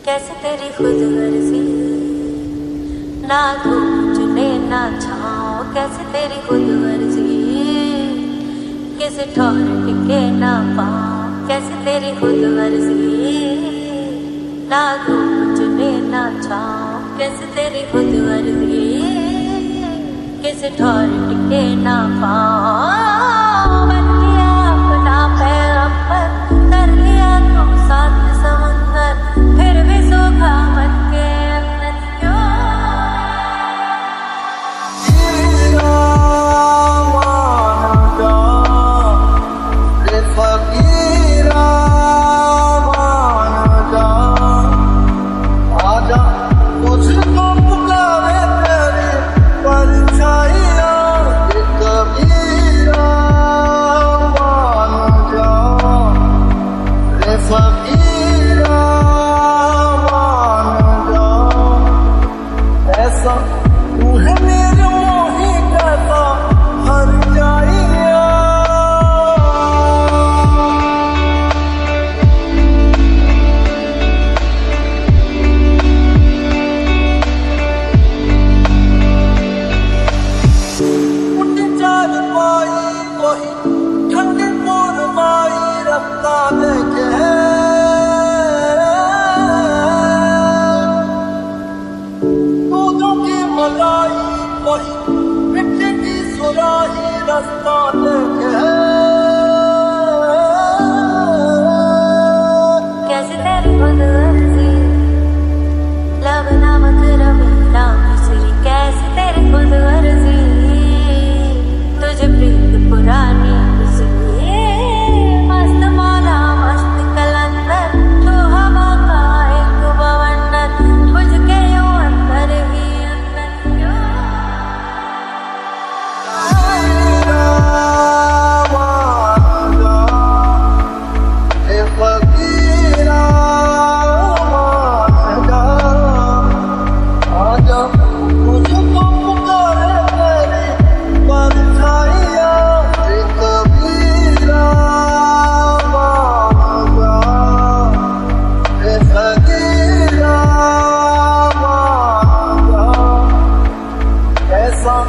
कैसे तेरी खुद गर्जी, ना धूप चुने ना छाँव, कैसे तेरी खुद गर्जी, किसी ठौर टिके ना पाँव, कैसे तेरी खुद गर्जी, ना धूप चुने ना छाँव, कैसे तेरी खुद गर्जी, किसी ठौर टिके ना पाँव। बन गया अपना पैगंबर, कर लिया तुम साथ समुंदर, फिर भी सूखा मन के अंदर क्यों? कैसे तेरी खुद गर्जी, लब नामक रवीना मिश्री, कैसे तेरी खुद गर्जी, तुझे प्रीत पुरानी गुजरी, मस्त मौला मस्त कलंदर, तू हवा का एक बवंडर, बुझ के यूं अंदर ही अंदर क्यों? Song